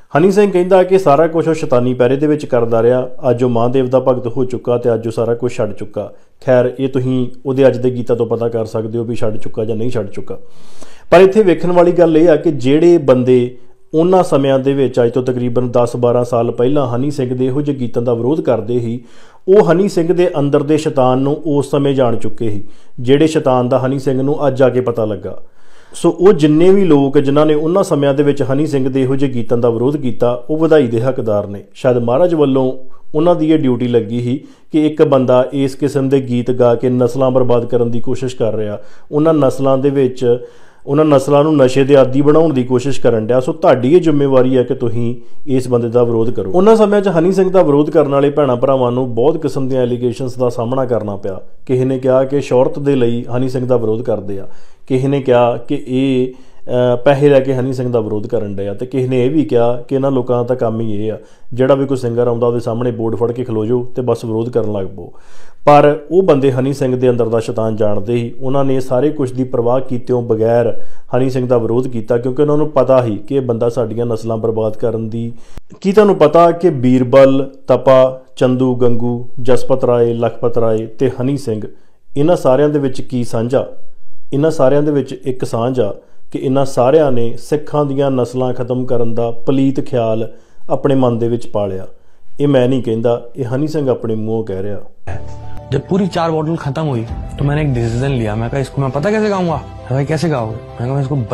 हनी सिंह कहता कि सारा कुछ शैतानी पैरे दे विच करदा रहा, अज वो महादेव का भगत हो चुका तो अज वो सारा कुछ छड्ड चुका। खैर ये तुसीं उहदे अज दे गीतां तो पता कर सकते हो भी छड्ड चुका जां नहीं छड्ड चुका। पर इत्थे वेखण वाली गल इह आ कि जिहड़े बंदे उन्हां समयां दे विच अज तो तकरीबन 10-12 साल पहलां हनी सिंह दे इहो जिहे गीतां दा विरोध करदे ही, ਉਹ हनी सिंह दे अंदर दे शैतान नूं उस समय जाण चुके ही, जिहड़े शैतान दा हनी सिंह नूं अज आके पता लगा। सो वो जिन्ने भी लोग जिन्हां ने उन्हां समयां दे विच हनी सिंह दे इहो जिहे गीतां दा विरोध कीता, वो वधाई दे हकदार ने। शायद महाराज वल्लों उन्हां दी ये ड्यूटी लगी ही कि एक बंदा इस किस्म दे गीत गा के नस्लां बर्बाद करन दी कोशिश कर रहा, उन्हां नस्लां दे विच उन्हां नस्लां नूं नशे दे आदी बनाउण दी कोशिश करन डਿਆ। सो तुहाडी ये जिम्मेवारी है कि तुसीं इस बंदे दा विरोध करो। उन्हां समयां 'च हनी सिंह दा विरोध करन वाले भैणां भरावां नूं बहुत किस्म ਦੀਆਂ एलीगेशनस ਦਾ ਸਾਹਮਣਾ ਕਰਨਾ ਪਿਆ। ਕਿਸੇ ਨੇ ਕਿਹਾ ਕਿ ਸ਼ੌਹਰਤ ਦੇ ਲਈ हनी सिंह ਦਾ ਵਿਰੋਧ ਕਰਦੇ ਆ, ਕਿਸੇ ਨੇ ਕਿਹਾ ਕਿ ਇਹ पैसे लैके हनी सिंह का विरोध करन डਿਆ, तो किसी ने यह भी कहा कि इन्होंने लोगों का काम ही ये आ, जिहड़ा भी कोई सिंगर आउंदा उहदे सामने बोर्ड फड़ के खलो जाओ तो बस विरोध करन लग पो। पर वो बंदे हनी सिंह के अंदर दा शैतान जानते ही, उन्होंने सारे कुछ की परवाह कीतों बगैर हनी सिंह का विरोध किया, क्योंकि उन्होंने पता ही कि बंदा साडियां नस्लां बर्बाद करन दी। की तुहानूं पता कि बीरबल, तपा, चंदू, गंगू, जसपत राय, लखपत राय ते हनी सिंह, इन्हां सारियां दे विच की साझा? इन्हां सारियां दे विच एक साझ आ कि इन्हां सारियां ने सिखां दीयां नस्लां खत्म करन दा पलीत ख्याल अपने मन दे विच पालिया। ये मैं नहीं कहंदा, ये हनी सिंह अपने मुंहों कह रहा। जब पूरी 4 बॉटल खत्म हुई तो मैंने एक डिसीजन लिया। मैं कहा इसको मैं पता कैसे गाऊंगा? भाई कैसे गाओगे? मैं कहा मैं इसको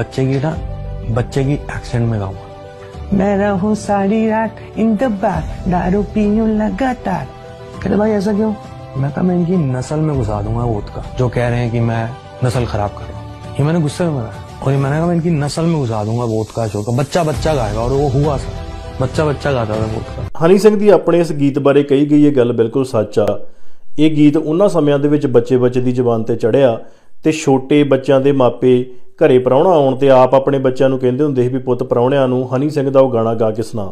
बच्चे की एक्सेंट में गाऊंगा। मैं रहूं सारी रात इन द बार, दारू पीऊं लगातार। कहते भाई ऐसा क्यों? मैं कहा मैं इनकी नस्ल में घुसा दूंगा वोट का, जो कह रहे हैं कि मैं नस्ल खराब कर रहा हूँ। ये मैंने गुस्से में मारा और ये मैंने कहा मैं इनकी नस्ल में घुसा दूंगा वोट का शो का। बच्चा गाएगा, और वो हुआ सर, बच्चा गाता था वोट का। हनी सिंह दी अपने इस गीत बारे कही गई ये गल बिल्कुल सच आ। ये गीत उन्हां समयां दे विच बच्चे दी जबान ते चढ़िया ते छोटे बच्चों के मापे घरे प्राहुणा आउण ते आप अपने बच्चों नूं कहिंदे हुंदे सी भी पुੱਤ प्राहुणिਆਂ नूं हनी सिंह दा ਉਹ गाना गा के सुना।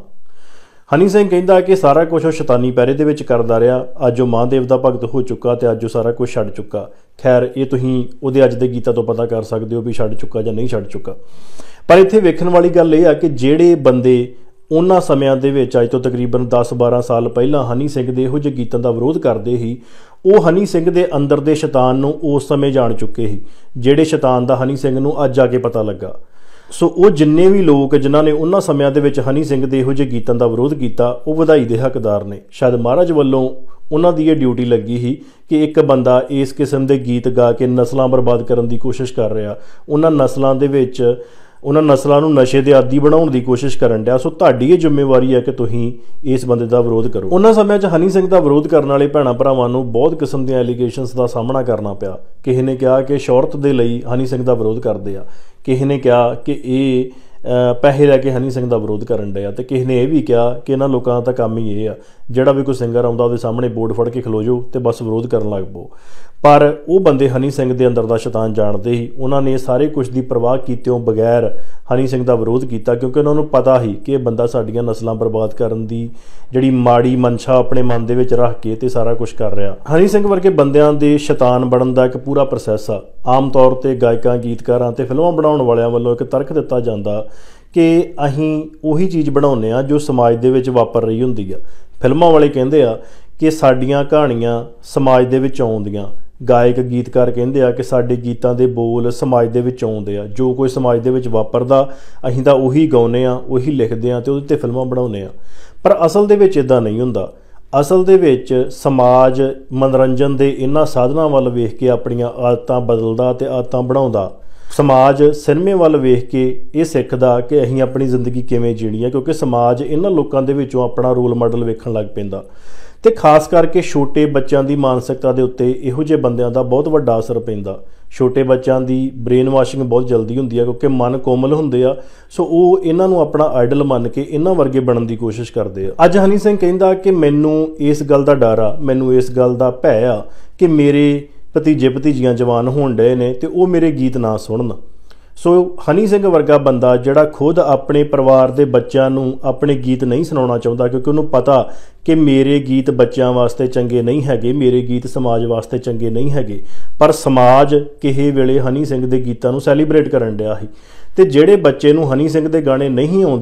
हनी सिंह कहता कि सारा कुछ वो शैतानी पैरे दे विच करदा रहा, अज वो महादेव का भगत हो चुका तो अज वो सारा कुछ छड्ड चुका। खैर ये तुसीं उहदे अज दे गीतां तो पता कर सकते हो भी छड्ड चुका जां नहीं छड्ड चुका। पर इत्थे वेखण वाली गल इह आ कि जिहड़े बंदे उन्हां समयां दे विच अज तो तकरीबन 10-12 साल पहलां हनी सिंह दे इहो जिहे गीतां दा विरोध करदे ही, वो हनी सिंह दे अंदर दे शैतान नूं उस समय जाण चुके ही, जिहड़े शैतान दा हनी सिंह नूं अज आके पता लगा। सो वो जिन्ने भी लोग जिन्हां ने उन्हां समयां दे विच हनी सिंह दे इहो जिहे गीतां दा विरोध किया, वो वधाई दे हकदार ने। शायद महाराज वल्लों उन्हां दी ये ड्यूटी लगी ही कि एक बंदा इस किस्म के गीत गा के नस्लां बर्बाद करन दी कोशिश कर रहा, उन्हां नस्लां दे विच उन्हां नस्लां नूं नशे दे आदी बनाउण दी कोशिश करन डਿਆ। सो तुहाडी ये जिम्मेवारी है कि तुसीं इस बंदे दा विरोध करो। उन्हां समयां 'च हनी सिंह दा विरोध करन वाले भैणां भरावां नूं बहुत किस्म ਦੀਆਂ एलीगेशनस ਦਾ ਸਾਹਮਣਾ ਕਰਨਾ ਪਿਆ। ਕਿਸੇ ਨੇ ਕਿਹਾ कि शौहरत ਦੇ ਲਈ हनी सिंह ਦਾ ਵਿਰੋਧ ਕਰਦੇ ਆ, ਕਿਸੇ ਨੇ ਕਿਹਾ कि ਇਹ पैसे लैके हनी सिंह का विरोध करन डਿਆ, तो किसी ने यह भी कहा कि इन्होंने लोगों का काम ही ये आ, जिहड़ा भी कोई सिंगर आउंदा उहदे सामने बोर्ड फड़ के खलो जाओ तो बस विरोध करन लग पो। पर वो बंदे हनी सिंह के अंदर दा शैतान जानते ही, उन्होंने सारे कुछ की परवाह कीतों बगैर हनी सिंह का विरोध किया, क्योंकि उन्होंने पता ही कि बंदा साडियां नस्लां बर्बाद करन दी जिहड़ी माड़ी मनशा अपने मन दे विच रख के ते सारा कुछ कर रहा। हनी सिंह वर्गे बंदियां दे शैतान बनन दा एक पूरा प्रोसैस आ। आम तौर पर गायकां, गीतकारां ते फिल्मां बनाउण वालियां वल्लों एक तर्क दिता जांदा कि अहीं उही चीज़ बनाउने आ जो समाज दे विच वापर रही हुंदी आ। फिल्मां वाले कहिंदे आ कि साडियां कहानियां समाज दे विच आउंदियां, गायक गीतकार कहिंदे आ कि साडे गीतां दे बोल समाज दे विच आउंदे आ, जो कोई समाज दे विच वापरदा अहीं तां उही गाउने आ, उही लिखदे आ ते उहदे ते फिल्मां बनाउने आ। पर असल दे विच इदां नहीं हुंदा। असल दे विच समाज मनोरंजन दे इन्हां साधनां वल वेख के अपणीਆਂ आदतां बदलदा ते आदतां बनाउंदा। समाज सिनेमे वाल वेख के ये सीखदा कि असीं अपनी जिंदगी किवें जीणी है, क्योंकि समाज इन्हां लोकां दे विचों अपना रोल मॉडल वेखण लग पैंदा। ते खास करके छोटे बच्चों की मानसिकता के उत्ते इहो जिहे बंदियां दा बहुत वड्डा असर पैंदा। छोटे बच्चों की ब्रेन वाशिंग बहुत जल्दी हुंदी है, क्योंकि मन कोमल हुंदे आ। सो वो इन्हां नूं अपना आइडल मन के इन्हां वर्गे बनन की कोशिश करते हैं। अज हनी सिंह कहंदा कि मैनूं इस गल का डर आ, मैनूं इस गल का भै आ कि मेरे भतीजे भतीजियां जवान होण डए ने ते वो मेरे गीत ना सुणन। सो हनी सिंह वर्गा बंदा जिहड़ा खुद अपने परिवार के बच्चों नूं अपने गीत नहीं सुनाउणा चाहुंदा, क्योंकि उन्होंने पता कि मेरे गीत बच्चों वास्ते चंगे नहीं हैगे, मेरे गीत समाज वास्ते चंगे नहीं हैगे। पर समाज किसी वेले हनी सिंह के गीतां नूं सैलीब्रेट करन डਿਆ ਸੀ, ते जिहड़े बच्चे नूं हनी सिंह के गाने नहीं आउंदे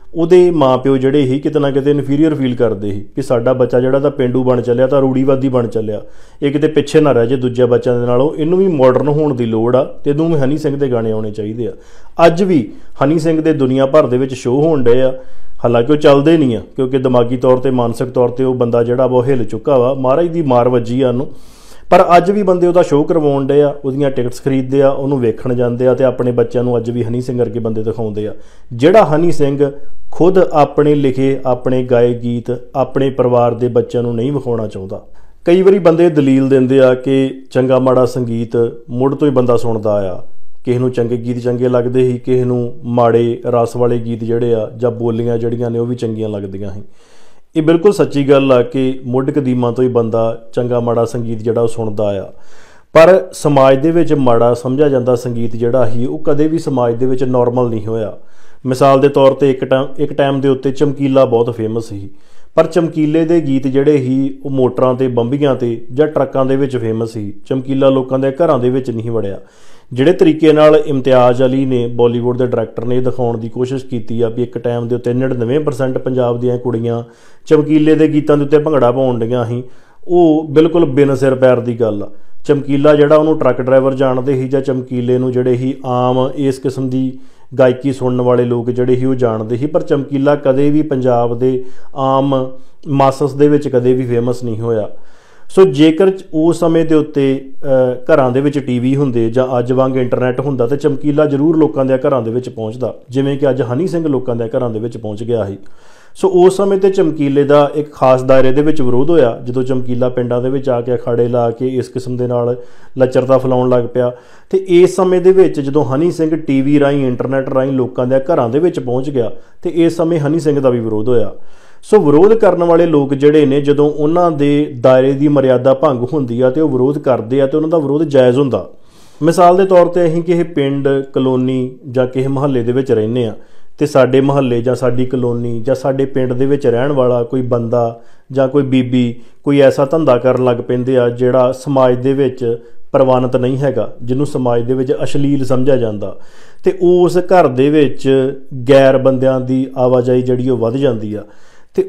ਉਹਦੇ ਮਾਂ ਪਿਓ ਜਿਹੜੇ ਹੀ ਕਿਤੇ ਨਾ ਕਿਤੇ ਇਨਫੀਰੀਅਰ ਫੀਲ ਕਰਦੇ ਸੀ ਕਿ ਸਾਡਾ ਬੱਚਾ ਜਿਹੜਾ ਤਾਂ ਪੇਂਡੂ ਬਣ ਚੱਲਿਆ, ਤਾਂ ਰੂੜੀਵਾਦੀ ਬਣ ਚੱਲਿਆ, ਇਹ ਕਿਤੇ ਪਿੱਛੇ ਨਾ ਰਹਿ ਜੇ ਦੂਜੇ ਬੱਚਿਆਂ ਦੇ ਨਾਲੋਂ, ਇਹਨੂੰ ਵੀ ਮਾਡਰਨ ਹੋਣ ਦੀ ਲੋੜ ਆ ਤੇ ਇਹਨੂੰ ਵੀ ਹਨੀ ਸਿੰਘ ਦੇ ਗਾਣੇ ਆਉਣੇ ਚਾਹੀਦੇ ਆ। ਅੱਜ ਵੀ ਹਨੀ ਸਿੰਘ ਦੇ ਦੁਨੀਆ ਭਰ ਦੇ ਵਿੱਚ ਸ਼ੋਅ ਹੋਣ ਡਏ ਆ, ਹਾਲਾਂਕਿ ਉਹ ਚੱਲਦੇ ਨਹੀਂ ਆ ਕਿਉਂਕਿ ਦਿਮਾਗੀ ਤੌਰ ਤੇ ਮਾਨਸਿਕ ਤੌਰ ਤੇ ਉਹ ਬੰਦਾ ਜਿਹੜਾ ਵਾ ਉਹ ਹਿੱਲ ਚੁੱਕਾ ਵਾ, ਮਹਾਰਾਜ ਦੀ ਮਾਰ ਵੱਜੀ ਆ ਉਹਨੂੰ। ਪਰ ਅੱਜ ਵੀ ਬੰਦੇ ਉਹਦਾ ਸ਼ੋਅ ਕਰਵਾਉਣ ਡੇ ਆ, ਉਹਦੀਆਂ ਟਿਕਟਸ ਖਰੀਦਦੇ ਆ, ਉਹਨੂੰ ਵੇਖਣ ਜਾਂਦੇ ਆ ਤੇ ਆਪਣੇ ਬੱਚਿਆਂ ਨੂੰ ਅੱਜ ਵੀ ਹਨੀ ਸਿੰਘ ਵਰਗੇ ਬੰਦੇ ਦਿਖਾਉਂਦੇ ਆ। ਜਿਹੜਾ ਹਨੀ ਸਿੰਘ ਖੁਦ ਆਪਣੇ ਲਿਖੇ, ਆਪਣੇ ਗਾਏ ਗੀਤ ਆਪਣੇ ਪਰਿਵਾਰ ਦੇ ਬੱਚਿਆਂ ਨੂੰ ਨਹੀਂ ਵਿਖਾਉਣਾ ਚਾਹੁੰਦਾ। ਕਈ ਵਾਰੀ ਬੰਦੇ ਦਲੀਲ ਦਿੰਦੇ ਆ ਕਿ ਚੰਗਾ ਮਾੜਾ ਸੰਗੀਤ ਮੁੱਢ ਤੋਂ ਹੀ ਬੰਦਾ ਸੁਣਦਾ ਆ, ਕਿਸੇ ਨੂੰ ਚੰਗੇ ਗੀਤ ਚੰਗੇ ਲੱਗਦੇ ਸੀ, ਕਿਸੇ ਨੂੰ ਮਾੜੇ ਰਸ ਵਾਲੇ ਗੀਤ ਜਿਹੜੇ ਆ ਜਾਂ ਬੋਲੀਆਂ ਜਿਹੜੀਆਂ ਨੇ ਉਹ ਵੀ ਚੰਗੀਆਂ ਲੱਗਦੀਆਂ ਸੀ। ਇਹ ਬਿਲਕੁਲ ਸੱਚੀ ਗੱਲ ਆ ਕਿ ਮੁੱਢ ਕਦੀਮਾਂ ਤੋਂ ਹੀ ਬੰਦਾ ਚੰਗਾ ਮਾੜਾ ਸੰਗੀਤ ਜਿਹੜਾ ਉਹ ਸੁਣਦਾ ਆ, ਪਰ ਸਮਾਜ ਦੇ ਵਿੱਚ ਮਾੜਾ ਸਮਝਿਆ ਜਾਂਦਾ ਸੰਗੀਤ ਜਿਹੜਾ ਸੀ ਉਹ ਕਦੇ ਵੀ ਸਮਾਜ ਦੇ ਵਿੱਚ ਨੋਰਮਲ ਨਹੀਂ ਹੋਇਆ। ਮਿਸਾਲ ਦੇ ਤੌਰ ਤੇ ਇੱਕ ਟਾਈਮ ਦੇ ਉੱਤੇ ਚਮਕੀਲਾ ਬਹੁਤ ਫੇਮਸ ਸੀ, ਪਰ ਚਮਕੀਲੇ ਦੇ ਗੀਤ ਜਿਹੜੇ ਸੀ ਉਹ ਮੋਟਰਾਂ ਤੇ ਬੰਬੀਆਂ ਤੇ ਜਾਂ ਟਰੱਕਾਂ ਦੇ ਵਿੱਚ ਫੇਮਸ ਸੀ। ਚਮਕੀਲਾ ਲੋਕਾਂ ਦੇ ਘਰਾਂ ਦੇ ਵਿੱਚ ਨਹੀਂ ਵੜਿਆ। ਜਿਹੜੇ ਤਰੀਕੇ ਨਾਲ ਇਮਤਿਆਜ਼ ਅਲੀ ਨੇ, ਬਾਲੀਵੁੱਡ ਦੇ ਡਾਇਰੈਕਟਰ ਨੇ, ਦਿਖਾਉਣ ਦੀ ਕੋਸ਼ਿਸ਼ ਕੀਤੀ ਆ ਵੀ ਇੱਕ ਟਾਈਮ ਦੇ ਉੱਤੇ 99% ਪੰਜਾਬ ਦੀਆਂ ਕੁੜੀਆਂ ਚਮਕੀਲੇ ਦੇ ਗੀਤਾਂ ਦੇ ਉੱਤੇ ਭੰਗੜਾ ਪਾਉਣ ਡੀਆਂ ਸੀ, ਉਹ ਬਿਲਕੁਲ ਬਿਨ ਸਿਰ ਪੈਰ ਦੀ ਗੱਲ ਆ। ਚਮਕੀਲਾ ਜਿਹੜਾ ਉਹਨੂੰ ਟਰੱਕ ਡਰਾਈਵਰ ਜਾਣਦੇ ਸੀ ਜਾਂ ਚਮਕੀਲੇ ਨੂੰ ਜਿਹੜੇ ਹੀ ਆਮ ਇਸ ਕਿਸਮ ਦੀ ਗਾਇਕੀ ਸੁਣਨ ਵਾਲੇ ਲੋਕ ਜਿਹੜੇ ਸੀ ਉਹ ਜਾਣਦੇ ਸੀ, ਪਰ ਚਮਕੀਲਾ ਕਦੇ ਵੀ ਪੰਜਾਬ ਦੇ ਆਮ ਮਾਸਸ ਦੇ ਵਿੱਚ ਕਦੇ ਵੀ ਫੇਮਸ ਨਹੀਂ ਹੋਇਆ। ਸੋ ਜੇਕਰ ਉਸ ਸਮੇਂ ਦੇ ਉੱਤੇ ਘਰਾਂ ਦੇ ਵਿੱਚ ਟੀਵੀ ਹੁੰਦੇ ਜਾਂ ਅੱਜ ਵਾਂਗ ਇੰਟਰਨੈਟ ਹੁੰਦਾ ਤਾਂ ਚਮਕੀਲਾ ਜ਼ਰੂਰ ਲੋਕਾਂ ਦੇ ਘਰਾਂ ਦੇ ਵਿੱਚ ਪਹੁੰਚਦਾ, ਜਿਵੇਂ ਕਿ ਅੱਜ ਹਨੀ ਸਿੰਘ ਲੋਕਾਂ ਦੇ ਘਰਾਂ ਦੇ ਵਿੱਚ ਪਹੁੰਚ ਗਿਆ ਸੀ। ਸੋ ਉਸ ਸਮੇਂ ਤੇ ਚਮਕੀਲੇ ਦਾ ਇੱਕ ਖਾਸ ਦਾਇਰੇ ਦੇ ਵਿੱਚ ਵਿਰੋਧ ਹੋਇਆ ਜਦੋਂ ਚਮਕੀਲਾ ਪਿੰਡਾਂ ਦੇ ਵਿੱਚ ਆ ਕੇ ਅਖਾੜੇ ਲਾ ਕੇ ਇਸ ਕਿਸਮ ਦੇ ਨਾਲ ਲੱਚਰਤਾ ਫੈਲਾਉਣ ਲੱਗ ਪਿਆ। ਤੇ ਇਸ ਸਮੇਂ ਦੇ ਵਿੱਚ ਜਦੋਂ ਹਨੀ ਸਿੰਘ ਟੀਵੀ ਰਾਹੀਂ, ਇੰਟਰਨੈਟ ਰਾਹੀਂ ਲੋਕਾਂ ਦੇ ਘਰਾਂ ਦੇ ਵਿੱਚ ਪਹੁੰਚ ਗਿਆ ਤੇ ਇਸ ਸਮੇਂ ਹਨੀ ਸਿੰਘ ਦਾ ਵੀ ਵਿਰੋਧ ਹੋਇਆ। ਸੋ ਵਿਰੋਧ ਕਰਨ ਵਾਲੇ ਲੋਕ ਜਿਹੜੇ ਨੇ ਜਦੋਂ ਉਹਨਾਂ ਦੇ ਦਾਇਰੇ ਦੀ ਮਰਿਆਦਾ ਭੰਗ ਹੁੰਦੀ ਆ ਤੇ ਉਹ ਵਿਰੋਧ ਕਰਦੇ ਆ ਤੇ ਉਹਨਾਂ ਦਾ ਵਿਰੋਧ ਜਾਇਜ਼ ਹੁੰਦਾ। ਮਿਸਾਲ ਦੇ ਤੌਰ ਤੇ ਅਸੀਂ ਕਿਸੇ ਪਿੰਡ, ਕਲੋਨੀ ਜਾਂ ਕਿਸੇ ਮੁਹੱਲੇ ਦੇ ਵਿੱਚ ਰਹਿੰਦੇ ਆ ਤੇ ਸਾਡੇ ਮੁਹੱਲੇ ਜਾਂ ਸਾਡੀ ਕਲੋਨੀ ਜਾਂ ਸਾਡੇ ਪਿੰਡ ਦੇ ਵਿੱਚ ਰਹਿਣ ਵਾਲਾ ਕੋਈ ਬੰਦਾ ਜਾਂ ਕੋਈ ਬੀਬੀ ਕੋਈ ਐਸਾ ਧੰਦਾ ਕਰਨ ਲੱਗ ਪੈਂਦੇ ਆ ਜਿਹੜਾ ਸਮਾਜ ਦੇ ਵਿੱਚ ਪ੍ਰਵਾਨਿਤ ਨਹੀਂ ਹੈਗਾ, ਜਿਹਨੂੰ ਸਮਾਜ ਦੇ ਵਿੱਚ ਅਸ਼ਲੀਲ ਸਮਝਿਆ ਜਾਂਦਾ, ਤੇ ਉਸ ਘਰ ਦੇ ਵਿੱਚ ਗੈਰ ਬੰਦਿਆਂ ਦੀ ਆਵਾਜਾਈ ਜਿਹੜੀ ਉਹ ਵੱਧ ਜਾਂਦੀ ਆ ਤੇ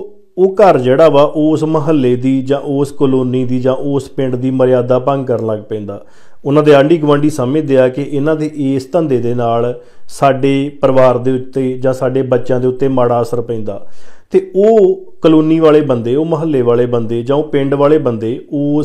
ਉਹ ਘਰ ਜਿਹੜਾ ਵਾ ਉਸ ਮੁਹੱਲੇ ਦੀ ਜਾਂ ਉਸ ਕਲੋਨੀ ਦੀ ਜਾਂ ਉਸ ਪਿੰਡ ਦੀ ਮਰਿਆਦਾ ਭੰਗ ਕਰਨ ਲੱਗ ਪੈਂਦਾ। ਉਹਨਾਂ ਦੇ ਆਂਢੀ ਗੁਆਂਢੀ ਸਮਝਦੇ ਆ ਕਿ ਇਹਨਾਂ ਦੇ ਇਸ ਧੰਦੇ ਦੇ ਨਾਲ ਸਾਡੇ ਪਰਿਵਾਰ ਦੇ ਉੱਤੇ ਜਾਂ ਸਾਡੇ ਬੱਚਿਆਂ ਦੇ ਉੱਤੇ ਮਾੜਾ ਅਸਰ ਪੈਂਦਾ ਤੇ ਉਹ ਕਲੋਨੀ ਵਾਲੇ ਬੰਦੇ, ਉਹ ਮੁਹੱਲੇ ਵਾਲੇ ਬੰਦੇ ਜਾਂ ਉਹ ਪਿੰਡ ਵਾਲੇ ਬੰਦੇ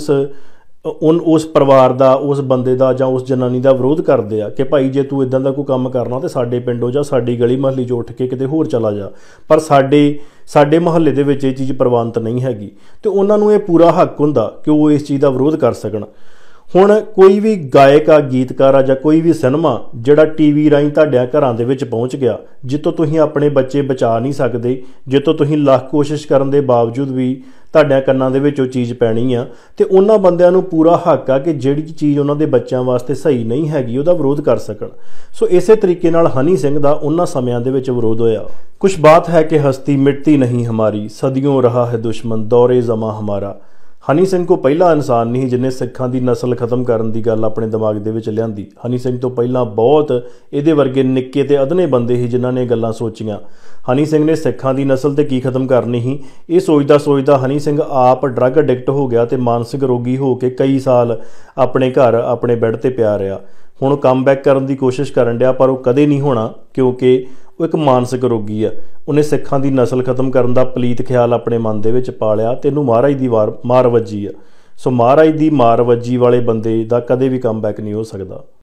ਉਸ ਪਰਿਵਾਰ ਦਾ, ਉਸ ਬੰਦੇ ਦਾ ਜਾਂ ਉਸ ਜਨਾਨੀ ਦਾ ਵਿਰੋਧ ਕਰਦੇ ਆ ਕਿ ਭਾਈ ਜੇ ਤੂੰ ਇਦਾਂ ਦਾ ਕੋਈ ਕੰਮ ਕਰਨਾ ਤੇ ਸਾਡੇ ਪਿੰਡੋਂ ਜਾਂ ਸਾਡੀ ਗਲੀ ਮੁਹੱਲੇ 'ਚ ਉੱਠ ਕੇ ਕਿਤੇ ਹੋਰ ਚਲਾ ਜਾ, ਪਰ ਸਾਡੇ ਮੁਹੱਲੇ ਦੇ ਵਿੱਚ ਇਹ ਚੀਜ਼ ਪ੍ਰਵਾਨਿਤ ਨਹੀਂ ਹੈਗੀ। ਤੇ ਉਹਨਾਂ ਨੂੰ ਇਹ ਪੂਰਾ ਹੱਕ ਹੁੰਦਾ ਕਿ ਉਹ ਇਸ ਚੀਜ਼ ਦਾ ਵਿਰੋਧ ਕਰ ਸਕਣ। ਹੁਣ ਕੋਈ ਵੀ ਗਾਇਕ ਆ, ਗੀਤਕਾਰ ਆ ਜਾਂ ਕੋਈ ਵੀ ਸਿਨੇਮਾ ਜਿਹੜਾ ਟੀਵੀ ਰਾਹੀਂ ਤੁਹਾਡਿਆਂ ਘਰਾਂ ਦੇ ਵਿੱਚ ਪਹੁੰਚ ਗਿਆ, ਜਿੱਥੋਂ ਤੁਸੀਂ ਆਪਣੇ ਬੱਚੇ ਬਚਾ ਨਹੀਂ ਸਕਦੇ, ਜਿੱਥੋਂ ਤੁਸੀਂ ਲੱਖ ਕੋਸ਼ਿਸ਼ ਕਰਨ ਦੇ ਬਾਵਜੂਦ ਵੀ ਤੁਹਾਡਿਆਂ ਕੰਨਾਂ ਦੇ ਵਿੱਚ ਉਹ ਚੀਜ਼ ਪੈਣੀ ਆ, ਤੇ ਉਹਨਾਂ ਬੰਦਿਆਂ ਨੂੰ ਪੂਰਾ ਹੱਕ ਆ ਕਿ ਜਿਹੜੀ ਚੀਜ਼ ਉਹਨਾਂ ਦੇ ਬੱਚਿਆਂ ਵਾਸਤੇ ਸਹੀ ਨਹੀਂ ਹੈਗੀ ਉਹਦਾ ਵਿਰੋਧ ਕਰ ਸਕਣ। ਸੋ ਇਸੇ ਤਰੀਕੇ ਨਾਲ ਹਨੀ ਸਿੰਘ ਦਾ ਉਹਨਾਂ ਸਮਿਆਂ ਦੇ ਵਿੱਚ ਵਿਰੋਧ ਹੋਇਆ। ਕੁਛ ਬਾਤ ਹੈ ਕਿ ਹਸਤੀ ਮਿਟਤੀ ਨਹੀਂ ਹਮਾਰੀ, ਸਦੀਆਂ ਰਹਾ ਹੈ ਦੁਸ਼ਮਨ ਦੌਰੇ ਜ਼ਮਾਂ ਹਮਾਰਾ। ਹਨੀ ਸਿੰਘ ਤੋਂ ਪਹਿਲਾ ਇਨਸਾਨ ਨਹੀਂ ਜਿਹਨੇ ਸਿੱਖਾਂ ਦੀ ਨਸਲ ਖਤਮ ਕਰਨ ਦੀ ਗੱਲ ਆਪਣੇ ਦਿਮਾਗ ਦੇ ਵਿੱਚ ਲਿਆਂਦੀ। ਹਨੀ ਸਿੰਘ ਤੋਂ ਪਹਿਲਾਂ ਬਹੁਤ ਇਹਦੇ ਵਰਗੇ ਨਿੱਕੇ ਤੇ ਅਧਨੇ ਬੰਦੇ ਸੀ ਜਿਨ੍ਹਾਂ ਨੇ ਗੱਲਾਂ ਸੋਚੀਆਂ। ਹਨੀ ਸਿੰਘ ਨੇ ਸਿੱਖਾਂ ਦੀ ਨਸਲ ਤੇ ਕੀ ਖਤਮ ਕਰਨੀ ਸੀ, ਇਹ ਸੋਚਦਾ ਹਨੀ ਸਿੰਘ ਆਪ ਡਰੱਗ ਐਡਿਕਟ ਹੋ ਗਿਆ ਤੇ ਮਾਨਸਿਕ ਰੋਗੀ ਹੋ ਕੇ ਕਈ ਸਾਲ ਆਪਣੇ ਘਰ ਆਪਣੇ ਬੈੱਡ ਤੇ ਪਿਆ ਰਿਹਾ। ਹੁਣ ਕਮਬੈਕ ਕਰਨ ਦੀ ਕੋਸ਼ਿਸ਼ ਕਰਨ ਡਿਆ, ਪਰ ਉਹ ਕਦੇ ਨਹੀਂ ਹੋਣਾ ਕਿਉਂਕਿ ਉਹ ਇੱਕ ਮਾਨਸਿਕ ਰੋਗੀ ਆ। ਉਹਨੇ ਸਿੱਖਾਂ ਦੀ ਨਸਲ ਖਤਮ ਕਰਨ ਦਾ ਪਲੀਤ ਖਿਆਲ ਆਪਣੇ ਮਨ ਦੇ ਵਿੱਚ ਪਾ ਲਿਆ ਤੇ ਇਹਨੂੰ ਮਹਾਰਾਜ ਦੀ ਮਾਰ ਵੱਜੀ ਆ। ਸੋ ਮਹਾਰਾਜ ਦੀ ਮਾਰ ਵੱਜੀ ਵਾਲੇ ਬੰਦੇ ਦਾ ਕਦੇ ਵੀ ਕਮਬੈਕ ਨਹੀਂ ਹੋ ਸਕਦਾ।